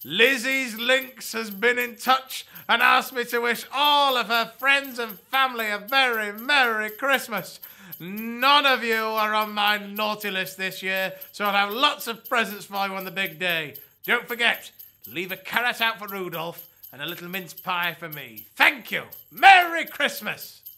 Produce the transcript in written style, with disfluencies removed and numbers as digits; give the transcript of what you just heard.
Lizzie's Lynx has been in touch and asked me to wish all of her friends and family a very Merry Christmas. None of you are on my naughty list this year, so I'll have lots of presents for you on the big day. Don't forget, leave a carrot out for Rudolph and a little mince pie for me. Thank you. Merry Christmas.